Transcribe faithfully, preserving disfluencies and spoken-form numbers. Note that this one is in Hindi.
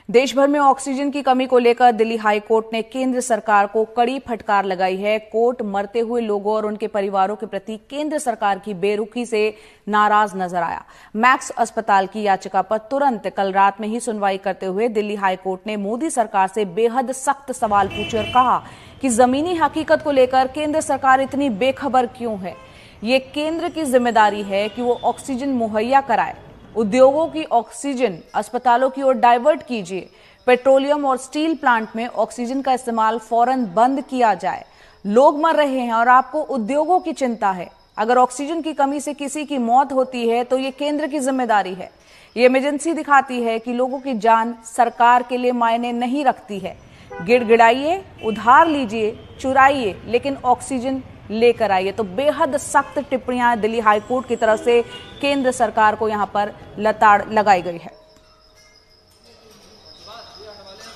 देश भर में ऑक्सीजन की कमी को लेकर दिल्ली हाई कोर्ट ने केंद्र सरकार को कड़ी फटकार लगाई है। कोर्ट मरते हुए लोगों और उनके परिवारों के प्रति केंद्र सरकार की बेरुखी से नाराज नजर आया। मैक्स अस्पताल की याचिका पर तुरंत कल रात में ही सुनवाई करते हुए दिल्ली हाई कोर्ट ने मोदी सरकार से बेहद सख्त सवाल पूछे और कहा कि जमीनी हकीकत को लेकर केंद्र सरकार इतनी बेखबर क्यों है। ये केंद्र की जिम्मेदारी है कि वो ऑक्सीजन मुहैया कराए। उद्योगों की ऑक्सीजन अस्पतालों की ओर डाइवर्ट कीजिए। पेट्रोलियम और स्टील प्लांट में ऑक्सीजन का इस्तेमाल फौरन बंद किया जाए। लोग मर रहे हैं और आपको उद्योगों की चिंता है। अगर ऑक्सीजन की कमी से किसी की मौत होती है तो ये केंद्र की जिम्मेदारी है। ये इमरजेंसी दिखाती है कि लोगों की जान सरकार के लिए मायने नहीं रखती है। गिड़गिड़ाइए, उधार लीजिए, चुराइए, लेकिन ऑक्सीजन लेकर आइए। तो बेहद सख्त टिप्पणियां दिल्ली हाईकोर्ट की तरफ से केंद्र सरकार को यहां पर लताड़ लगाई गई है।